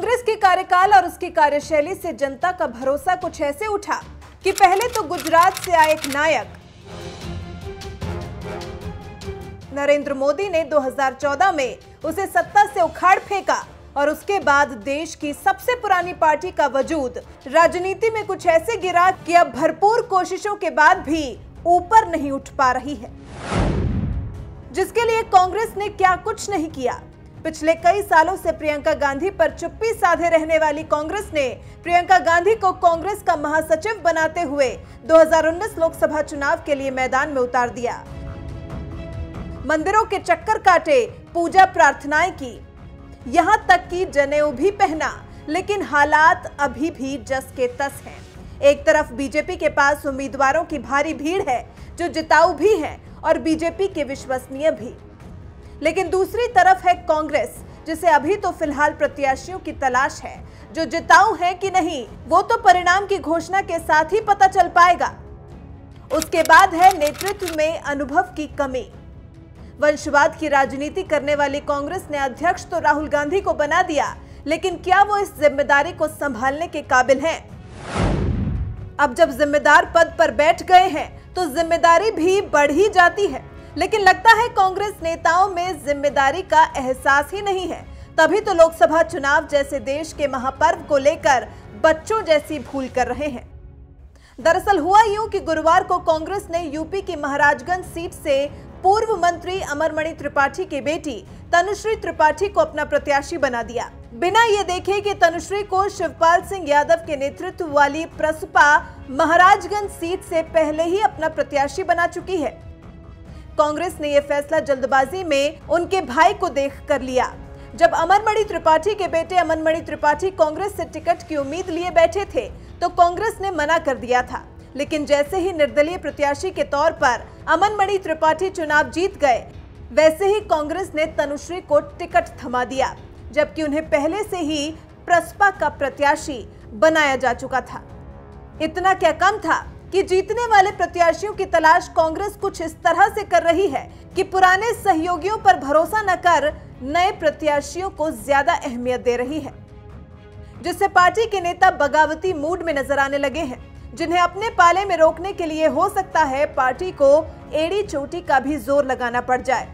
कांग्रेस के कार्यकाल और उसकी कार्यशैली से जनता का भरोसा कुछ ऐसे उठा कि पहले तो गुजरात से आए एक नायक नरेंद्र मोदी ने 2014 में उसे सत्ता से उखाड़ फेंका और उसके बाद देश की सबसे पुरानी पार्टी का वजूद राजनीति में कुछ ऐसे गिरा कि अब भरपूर कोशिशों के बाद भी ऊपर नहीं उठ पा रही है, जिसके लिए कांग्रेस ने क्या कुछ नहीं किया। पिछले कई सालों से प्रियंका गांधी पर चुप्पी साधे रहने वाली कांग्रेस ने प्रियंका गांधी को कांग्रेस का महासचिव बनाते हुए 2019 लोकसभा चुनाव के लिए मैदान में उतार दिया। मंदिरों के चक्कर काटे, पूजा प्रार्थनाएं की, यहां तक कि जनेऊ भी पहना, लेकिन हालात अभी भी जस के तस हैं। एक तरफ बीजेपी के पास उम्मीदवारों की भारी भीड़ है जो जिताऊ भी हैं और बीजेपी के विश्वसनीय भी, लेकिन दूसरी तरफ है कांग्रेस, जिसे अभी तो फिलहाल प्रत्याशियों की तलाश है। जो जिताऊ है कि नहीं वो तो परिणाम की घोषणा के साथ ही पता चल पाएगा। उसके बाद है नेतृत्व में अनुभव की कमी। वंशवाद की राजनीति करने वाली कांग्रेस ने अध्यक्ष तो राहुल गांधी को बना दिया, लेकिन क्या वो इस जिम्मेदारी को संभालने के काबिल हैं? अब जब जिम्मेदार पद पर बैठ गए हैं तो जिम्मेदारी भी बढ़ ही जाती है, लेकिन लगता है कांग्रेस नेताओं में जिम्मेदारी का एहसास ही नहीं है। तभी तो लोकसभा चुनाव जैसे देश के महापर्व को लेकर बच्चों जैसी भूल कर रहे हैं। दरअसल हुआ यूं कि गुरुवार को कांग्रेस ने यूपी की महाराजगंज सीट से पूर्व मंत्री अमरमणि त्रिपाठी की बेटी तनुश्री त्रिपाठी को अपना प्रत्याशी बना दिया, बिना ये देखे कि तनुश्री को शिवपाल सिंह यादव के नेतृत्व वाली प्रसपा महाराजगंज सीट से पहले ही अपना प्रत्याशी बना चुकी है। कांग्रेस ने यह फैसला जल्दबाजी में उनके भाई को देख कर लिया। जब अमरमणि त्रिपाठी के बेटे अमनमणि त्रिपाठी कांग्रेस से टिकट की उम्मीद लिए बैठे थे तो कांग्रेस ने मना कर दिया था, लेकिन जैसे ही निर्दलीय प्रत्याशी के तौर पर अमनमणि त्रिपाठी चुनाव जीत गए, वैसे ही कांग्रेस ने तनुश्री को टिकट थमा दिया, जबकि उन्हें पहले से ही प्रसपा का प्रत्याशी बनाया जा चुका था। इतना क्या कम था कि जीतने वाले प्रत्याशियों की तलाश कांग्रेस कुछ इस तरह से कर रही है कि पुराने सहयोगियों पर भरोसा न कर नए प्रत्याशियों को ज्यादा अहमियत दे रही है, जिससे पार्टी के नेता बगावती मूड में नजर आने लगे हैं, जिन्हें अपने पाले में रोकने के लिए हो सकता है पार्टी को एड़ी चोटी का भी जोर लगाना पड़ जाए।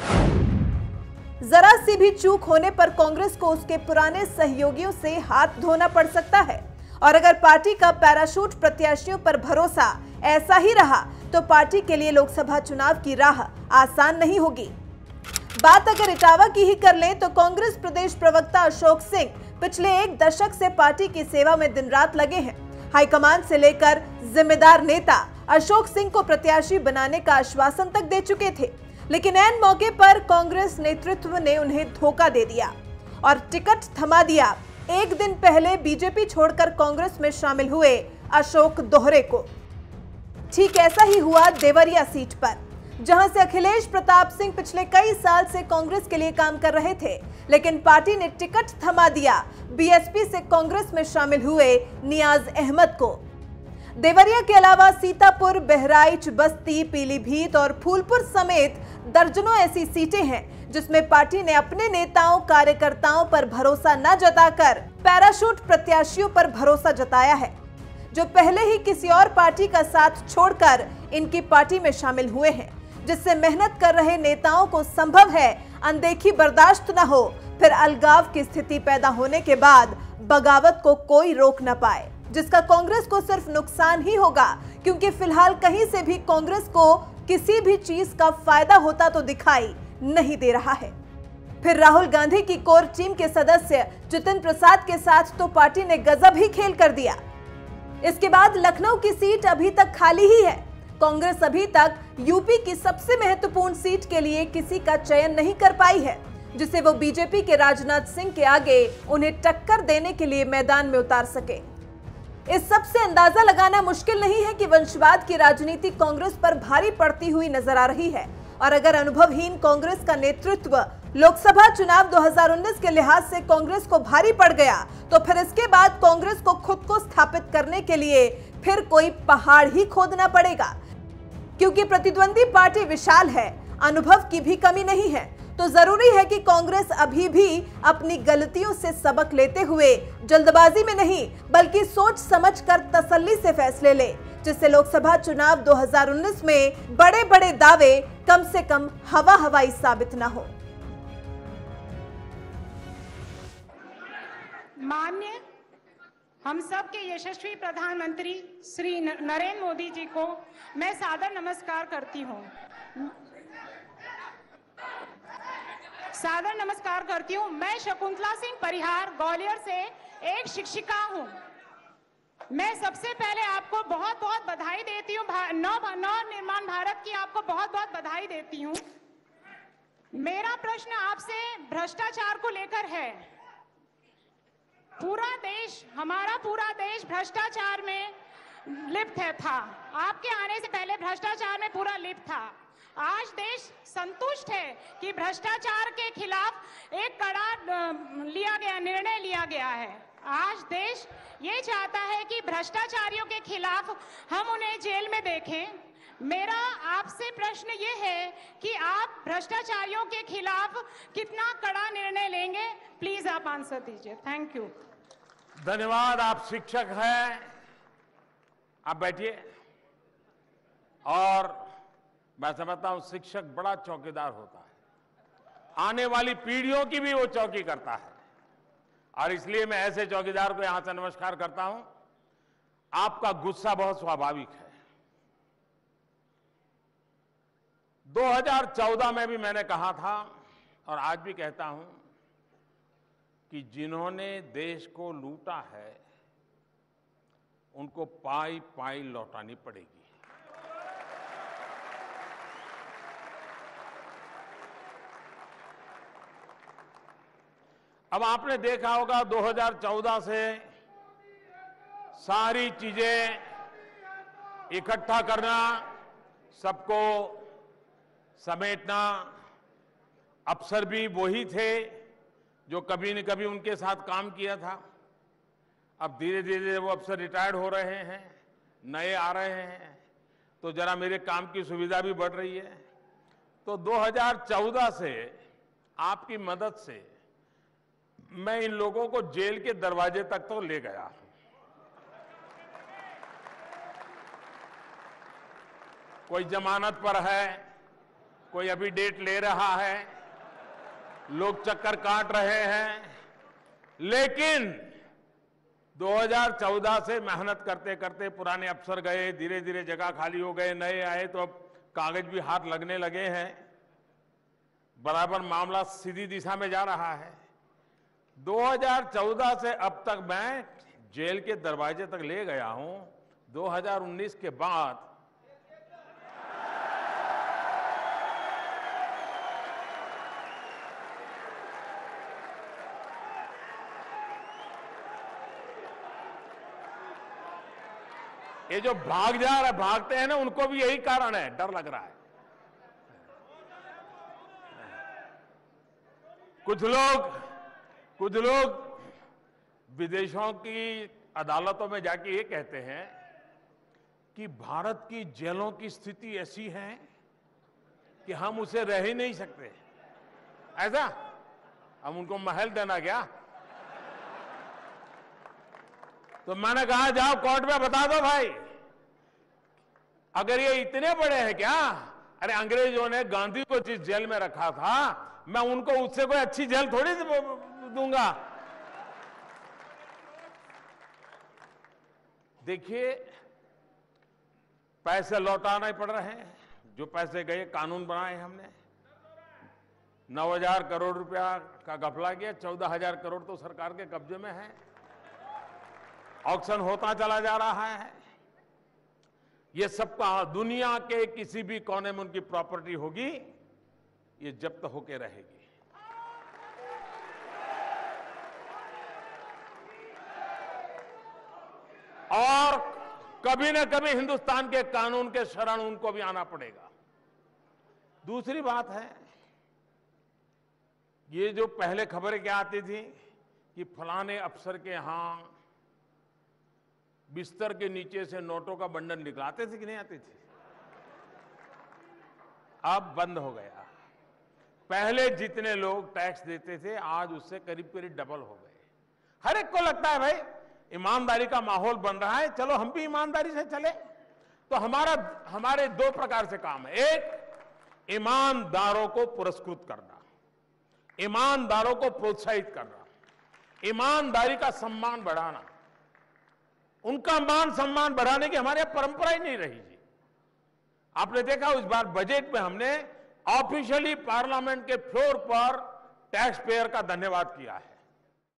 जरा सी भी चूक होने पर कांग्रेस को उसके पुराने सहयोगियों से हाथ धोना पड़ सकता है, और अगर पार्टी का पैराशूट प्रत्याशियों पर भरोसा ऐसा ही रहा तो पार्टी के लिए लोकसभा चुनाव की राह आसान नहीं होगी। बात अगर इटावा की ही कर लें तो कांग्रेस प्रदेश प्रवक्ता अशोक सिंह पिछले एक दशक से पार्टी की सेवा में दिन रात लगे हैं। हाईकमान से लेकर जिम्मेदार नेता अशोक सिंह को प्रत्याशी बनाने का आश्वासन तक दे चुके थे, लेकिन ऐन मौके पर कांग्रेस नेतृत्व ने उन्हें धोखा दे दिया और टिकट थमा दिया। एक दिन पहले बीजेपी छोड़कर कांग्रेस में शामिल हुए अशोक दोहरे को। ठीक ऐसा ही हुआ देवरिया सीट पर, जहां से अखिलेश प्रताप सिंह पिछले कई साल से कांग्रेस के लिए काम कर रहे थे, लेकिन पार्टी ने टिकट थमा दिया बीएसपी से कांग्रेस में शामिल हुए नियाज अहमद को। देवरिया के अलावा सीतापुर, बहराइच, बस्ती, पीलीभीत और फूलपुर समेत दर्जनों ऐसी सीटें हैं जिसमें पार्टी ने अपने नेताओं कार्यकर्ताओं पर भरोसा न जताकर पैराशूट प्रत्याशियों पर भरोसा जताया है, जो पहले ही किसी और पार्टी का साथ छोड़कर इनकी पार्टी में शामिल हुए हैं, जिससे मेहनत कर रहे नेताओं को संभव है अनदेखी बर्दाश्त न हो, फिर अलगाव की स्थिति पैदा होने के बाद बगावत को कोई रोक न पाए, जिसका कांग्रेस को सिर्फ नुकसान ही होगा, क्योंकि फिलहाल कहीं से भी कांग्रेस को किसी भी चीज का फायदा होता तो दिखाई नहीं दे रहा है। फिर राहुल गांधी की कोर टीम के सदस्य जितिन प्रसाद के साथ तो पार्टी ने गजब ही खेल कर दिया। इसके बाद लखनऊ की सीट अभी तक खाली ही है। कांग्रेस अभी तक यूपी की सबसे महत्वपूर्ण सीट के लिए किसी का चयन नहीं कर पाई है, जिसे वो बीजेपी के राजनाथ सिंह के आगे उन्हें टक्कर देने के लिए मैदान में उतार सके। इस सब से अंदाजा लगाना मुश्किल नहीं है कि वंशवाद की राजनीति कांग्रेस पर भारी पड़ती हुई नजर आ रही है, और अगर अनुभवहीन कांग्रेस का नेतृत्व लोकसभा चुनाव 2019 के लिहाज से कांग्रेस को भारी पड़ गया तो फिर इसके बाद कांग्रेस को खुद को स्थापित करने के लिए फिर कोई पहाड़ ही खोदना पड़ेगा, क्योंकि प्रतिद्वंदी पार्टी विशाल है, अनुभव की भी कमी नहीं है। तो जरूरी है कि कांग्रेस अभी भी अपनी गलतियों से सबक लेते हुए जल्दबाजी में नहीं बल्कि सोच समझकर तसल्ली से फैसले ले, जिससे लोकसभा चुनाव 2019 में बड़े बड़े दावे कम से कम हवा हवाई साबित न हो। माननीय हम सब के यशस्वी प्रधानमंत्री श्री नरेंद्र मोदी जी को मैं सादर नमस्कार करती हूँ। मैं शकुंतला सिंह परिहार ग्वालियर से एक शिक्षिका हूँ। मैं सबसे पहले आपको बहुत बहुत बधाई देती हूँ, नव निर्माण भारत की आपको बहुत बहुत बधाई देती हूँ। मेरा प्रश्न आपसे भ्रष्टाचार को लेकर है। हमारा पूरा देश भ्रष्टाचार में लिप्त था। आपके आने से पहले भ्रष्टाचार में पूरा लिप्त था। आज देश संतुष्ट है कि भ्रष्टाचार के खिलाफ एक कड़ा निर्णय लिया गया है। आज देश ये चाहता है कि भ्रष्टाचारियों के खिलाफ हम उन्हें जेल में देखें। मेरा आपसे प्रश्न ये है कि आप भ्रष्टाचारियों के खिलाफ कितना कड़ा निर्णय लेंगे, प्लीज आप आंसर दीजिए। Thank you. धन्यवाद। आप शिक्षक हैं, आप बैठिए। और मैं समझता हूं शिक्षक बड़ा चौकीदार होता है, आने वाली पीढ़ियों की भी वो चौकी करता है, और इसलिए मैं ऐसे चौकीदार को यहां से नमस्कार करता हूं। आपका गुस्सा बहुत स्वाभाविक है। 2014 में भी मैंने कहा था और आज भी कहता हूं कि जिन्होंने देश को लूटा है उनको पाई पाई लौटानी पड़ेगी। अब आपने देखा होगा 2014 से सारी चीजें इकट्ठा करना, सबको समेटना, अफसर भी वही थे जो कभी न कभी उनके साथ काम किया था। अब धीरे धीरे वो अफसर रिटायर्ड हो रहे हैं, नए आ रहे हैं, तो जरा मेरे काम की सुविधा भी बढ़ रही है। तो 2014 से आपकी मदद से मैं इन लोगों को जेल के दरवाजे तक तो ले गया। कोई जमानत पर है, कोई अभी डेट ले रहा है, लोग चक्कर काट रहे हैं, लेकिन 2014 से मेहनत करते करते पुराने अफसर गए, धीरे धीरे जगह खाली हो गए, नए आए, तो अब कागज भी हाथ लगने लगे हैं, बराबर मामला सीधी दिशा में जा रहा है। 2014 से अब तक मैं जेल के दरवाजे तक ले गया हूं। 2019 के बाद ये जो भागते हैं ना, उनको भी यही कारण है, डर लग रहा है। कुछ लोग विदेशों की अदालतों में जाके ये कहते हैं कि भारत की जेलों की स्थिति ऐसी है कि हम उसे रह ही नहीं सकते। ऐसा हम उनको महल देना क्या? तो मैंने कहा जाओ कोर्ट में बता दो भाई, अगर ये इतने बड़े हैं क्या? अरे अंग्रेजों ने गांधी को जिस जेल में रखा था, मैं उनको उससे कोई अच्छी जेल थोड़ी दूंगा। देखिए, पैसे लौटाने पड़ रहे हैं। जो पैसे गए, कानून बनाए हमने। 9,000 करोड़ रुपया का घपला किया, 14,000 करोड़ तो सरकार के कब्जे में है। ऑक्शन होता चला जा रहा है। ये सबका दुनिया के किसी भी कोने में उनकी प्रॉपर्टी होगी, ये जब्त होके रहेगी। और कभी न कभी हिंदुस्तान के कानून के शरण उनको भी आना पड़ेगा। दूसरी बात है, ये जो पहले खबरें क्या आती थी कि फलाने अफसर के यहां बिस्तर के नीचे से नोटों का बंडल निकला, आते थे कि नहीं आते थे? अब बंद हो गया। पहले जितने लोग टैक्स देते थे आज उससे करीब करीब डबल हो गए। हर एक को लगता है भाई ईमानदारी का माहौल बन रहा है, चलो हम भी ईमानदारी से चले। तो हमारे दो प्रकार से काम है। एक, ईमानदारों को पुरस्कृत करना, ईमानदारों को प्रोत्साहित करना, ईमानदारी का सम्मान बढ़ाना। उनका मान सम्मान बढ़ाने की हमारे यहां परंपरा ही नहीं रही जी। आपने देखा इस बार बजट में हमने ऑफिशियली पार्लियामेंट के फ्लोर पर टैक्स पेयर का धन्यवाद किया है।